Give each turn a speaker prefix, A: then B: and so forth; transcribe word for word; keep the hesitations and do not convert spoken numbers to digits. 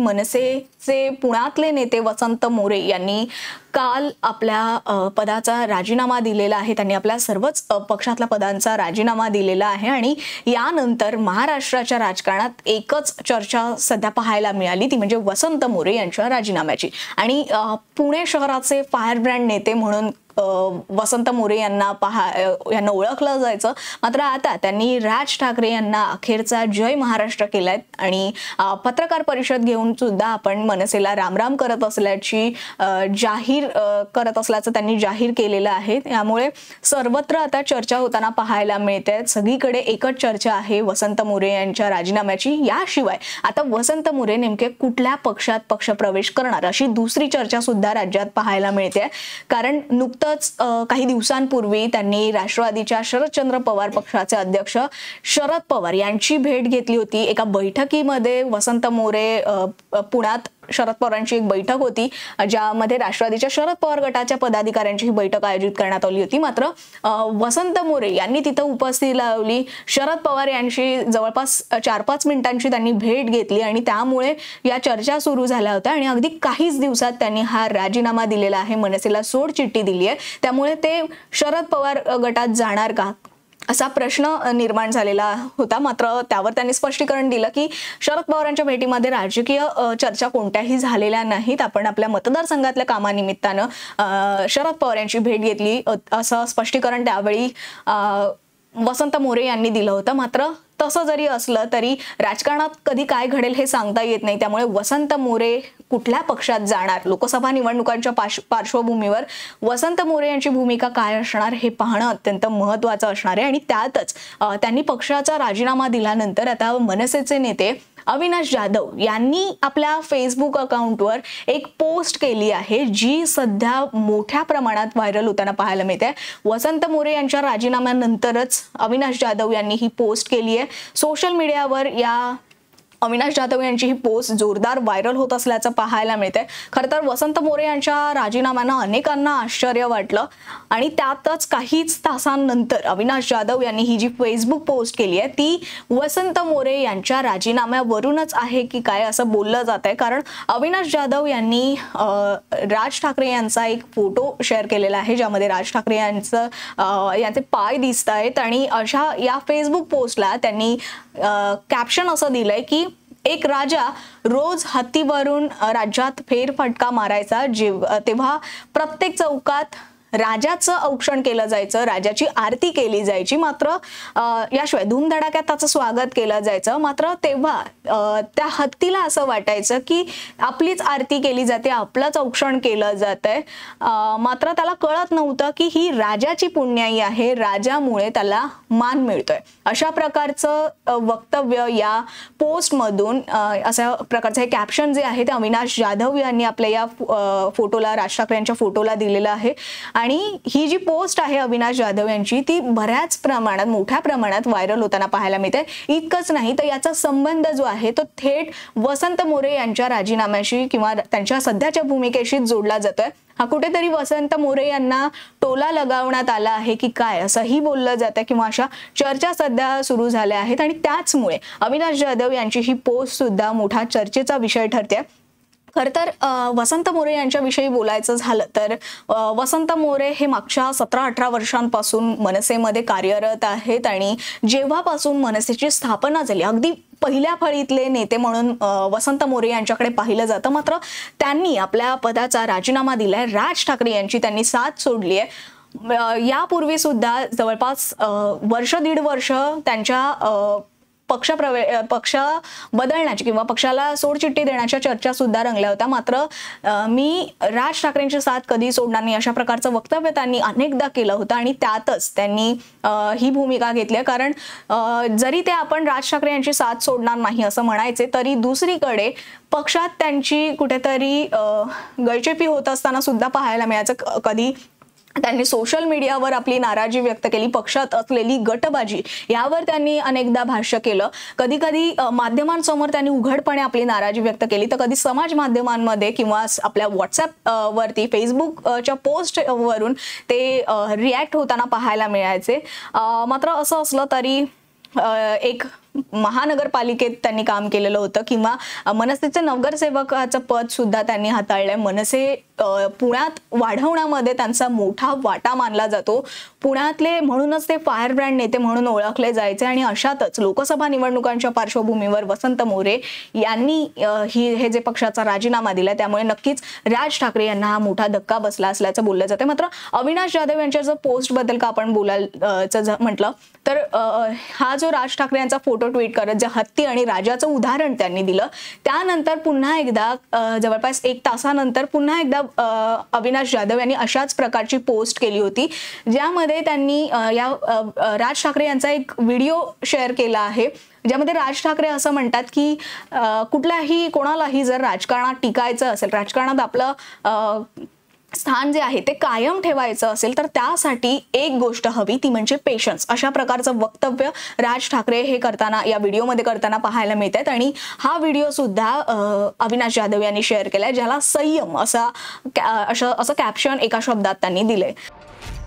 A: मनसेचे पुण्यातले नेते वसंत मोरे यांनी काल आपल्या पदाचा राजीनामा दिलेला आहे। त्यांनी आपल्या सर्वच पक्षातल्या पदांचा राजीनामा दिलेला आहे आणि यानंतर महाराष्ट्राच्या राजकारणात एकच चर्चा सध्या पाहायला मिळाली, ती म्हणजे वसंत मोरे यांच्या राजीनाम्याची। आणि पुणे शहराचे फायर ब्रँड नेते म्हणून वसंत मोरे यांना पहा यांना ओळखलं जायचं, मात्र आता त्यांनी राज ठाकरे यांना अखेरचा जय महाराष्ट्र केलाय आणि पत्रकार परिषद घेऊन सुद्धा आपण मनसेला रामराम करत असल्याची जाहीर करत असल्याचं त्यांनी जाहीर केलेलं आहे। त्यामुळे सर्वत्र आता चर्चा होताना पाहायला मिळते। सगळीकडे एकच चर्चा आहे वसंत मोरे यांच्या राजीनाम्याची। याशिवाय आता वसंत मोरे नेमके कुठल्या पक्षात पक्षप्रवेश करणार अशी दुसरी चर्चा सुद्धा राज्यात पाहायला मिळते, कारण नुकतं काही दिवसांपूर्वी त्यांनी राष्ट्रवादीच्या शरदचंद्र पवार पक्षाचे अध्यक्ष शरद पवार यांची भेट घेतली होती। एका बैठकीमध्ये वसंत मोरे पुण्यात शरद पवारांची एक बैठक होती, ज्यामध्ये राष्ट्रवादीच्या शरद पवार गटाच्या पदाधिकाऱ्यांची ही बैठक आयोजित करण्यात आली होती। मात्र वसंत मोरे यांनी तिथं उपस्थिती लावली। शरद पवार यांची जवळपास चार पाच मिनिटांची त्यांनी भेट घेतली आणि त्यामुळे या चर्चा सुरू झाल्या होत्या आणि अगदी काहीच दिवसात त्यांनी हा राजीनामा दिलेला आहे, मनसेला सोड चिठ्ठी दिली आहे। त्यामुळे ते शरद पवार गटात जाणार का असा प्रश्न निर्माण झालेला होता। मात्र त्यावर त्यांनी स्पष्टीकरण दिलं की शरद पवारांच्या भेटीमध्ये राजकीय चर्चा कोणत्याही झालेल्या नाहीत, आपण आपल्या मतदारसंघातल्या कामानिमित्तानं शरद पवार यांची भेट घेतली असं स्पष्टीकरण त्यावेळी वसंत मोरे यांनी दिलं होतं। मात्र तसं जरी असलं तरी राजकारणात कधी काय घडेल हे सांगता येत नाही, त्यामुळे वसंत मोरे कुठल्या पक्षात जाणार, लोकसभा निवडणुकांच्या पार्श्वभूमीवर वसंत मोरे यांची भूमिका काय असणार हे पाहणं अत्यंत महत्त्वाचं असणार आहे। आणि त्यातच त्यांनी पक्षाचा राजीनामा दिल्यानंतर आता मनसेचे नेते अविनाश जाधव यांनी आपल्या फेसबुक अकाउंटवर एक पोस्ट केली आहे, जी सध्या मोठ्या प्रमाणात व्हायरल होताना पाहायला मिळते। वसंत मोरे यांच्या राजीनाम्यानंतरच अविनाश जाधव यांनी ही पोस्ट केली आहे। सोशल मीडियावर या अविनाश जाधव यांची ही पोस्ट जोरदार व्हायरल होत असल्याचं पाहायला मिळते। खरं तर वसंत मोरे यांच्या राजीनाम्यानं अनेकांना आश्चर्य वाटलं आणि त्यातच काहीच तासांनंतर अविनाश जाधव यांनी ही जी फेसबुक पोस्ट केली आहे ती वसंत मोरे यांच्या राजीनाम्यावरूनच आहे की काय असं बोललं जात आहे, कारण अविनाश जाधव यांनी राज ठाकरे यांचा एक फोटो शेअर केलेला आहे, ज्यामध्ये राज ठाकरे यांचं यांचे पाय दिसत आहेत आणि अशा या फेसबुक पोस्टला त्यांनी कॅप्शन असं दिलंय की एक राजा रोज हत्तीवरून राज्यात फेरफटका मारायचा, जेव्हा तेव्हा प्रत्येक चौकात राजाचं औक्षण केलं जायचं, राजाची आरती केली जायची, मात्र याशिवाय धूमधडाक्यात त्याचं स्वागत केलं जायचं। मात्र तेव्हा त्या हत्तीला असं वाटायचं की आपलीच आरती केली जाते, आपलंच औक्षण केलं जातंय, मात्र त्याला कळत नव्हतं की ही राजाची पुण्याई आहे, राजामुळे त्याला मान मिळतोय। अशा प्रकारचं वक्तव्य या पोस्टमधून अशा प्रकारचं हे कॅप्शन जे आहे ते अविनाश जाधव यांनी आपल्या या फोटोला, राज ठाकरे यांच्या फोटोला दिलेलं आहे। आणि ही जी पोस्ट आहे अविनाश जाधव यांची ती बऱ्याच प्रमाणात मोठ्या प्रमाणात व्हायरल होताना पाहायला मिळते। इतकंच नाही तर याचा संबंध जो आहे तो थेट वसंत मोरे यांच्या राजीनाम्याशी किंवा त्यांच्या सध्याच्या भूमिकेशी जोडला जातोय। हा कुठेतरी वसंत मोरे यांना टोला लगावण्यात आला आहे की काय असंही बोललं जातं किंवा अशा चर्चा सध्या सुरू झाल्या आहेत आणि त्याचमुळे अविनाश जाधव यांची ही पोस्ट सुद्धा मोठा चर्चेचा विषय ठरते। खरं तर वसंत मोरे यांच्याविषयी बोलायचं झालं तर वसंत मोरे हे मागच्या सतरा अठरा वर्षांपासून मनसेमध्ये कार्यरत आहेत आणि जेव्हापासून मनसेची स्थापना झाली अगदी पहिल्या फळीतले नेते म्हणून वसंत मोरे यांच्याकडे पाहिलं जातं। मात्र त्यांनी आपल्या पदाचा राजीनामा दिलाय, राज ठाकरे यांची त्यांनी साथ सोडली आहे। यापूर्वी सुद्धा जवळपास वर्ष दीड वर्ष त्यांच्या पक्ष प्रवे पक्ष बदलण्याची किंवा पक्षाला सोडचिठ्ठी देण्याच्या चर्चा सुद्धा रंगल्या होत्या। मात्र मी राज ठाकरेंची साथ कधी सोडणार नाही अशा प्रकारचं वक्तव्य त्यांनी अनेकदा केलं होतं आणि त्यातच त्यांनी ही भूमिका घेतली आहे, कारण जरी ते आपण राज ठाकरे यांची साथ सोडणार नाही असं म्हणायचे तरी दुसरीकडे पक्षात त्यांची कुठेतरी गळचेपी होत असताना सुद्धा पाहायला मिळायचं। कधी त्यांनी सोशल मीडियावर आपली नाराजी व्यक्त केली, पक्षात असलेली गटबाजी यावर त्यांनी अनेकदा भाष्य केलं, कधी कधी माध्यमांसमोर त्यांनी उघडपणे आपली नाराजी व्यक्त केली, तर कधी समाज माध्यमांमध्ये किंवा आपल्या व्हॉट्सअप वरती फेसबुकच्या पोस्ट वरून ते रिॲक्ट होताना पाहायला मिळायचे। मात्र असं असलं तरी एक महानगरपालिकेत त्यांनी काम केलेलं होतं किंवा मनसेचे नगरसेवकाचं पद सुद्धा त्यांनी हाताळलंय. मनसे पुण्यात वाढवण्यामध्ये त्यांचा मोठा वाटा मानला जातो. पुण्यातले म्हणूनच ते फायर ब्रँड नेते म्हणून ओळखले जायचे आणि अशातच लोकसभा निवडणुकांच्या पार्श्वभूमीवर वसंत मोरे यांनी ही हे जे पक्षाचा राजीनामा दिला त्यामुळे नक्कीच राज ठाकरे यांना हा मोठा धक्का बसला असल्याचं बोललं जाते. मात्र अविनाश जाधव यांच्या जर पोस्ट बद्दल का आपण बोलायचं म्हटलं तर हा जो राज ठाकरे यांचा फोटो ट्विट करत जे हत्ती आणि राजाचं उदाहरण त्यांनी दिलं त्यानंतर पुन्हा एकदा जवळपास एक तासानंतर पुन्हा एकदा अविनाश जाधव यांनी अशाच प्रकारची पोस्ट केली होती ज्यामध्ये त्यांनी या राज ठाकरे यांचा एक व्हिडिओ शेअर केला आहे ज्यामध्ये राज ठाकरे असं म्हणतात की कुठल्याही कोणालाही जर राजकारणात टिकायचं असेल राजकारणात आपलं स्थान जे आहे ते कायम ठेवायचं असेल तर त्यासाठी एक गोष्ट हवी ती म्हणजे पेशन्स. अशा प्रकारचं वक्तव्य राज ठाकरे हे करताना या व्हिडिओमध्ये करताना पाहायला मिळतात आणि हा व्हिडिओ सुद्धा अविनाश जाधव यांनी शेअर केलाय ज्याला संयम असा असं कॅप्शन एका शब्दात त्यांनी दिलंय.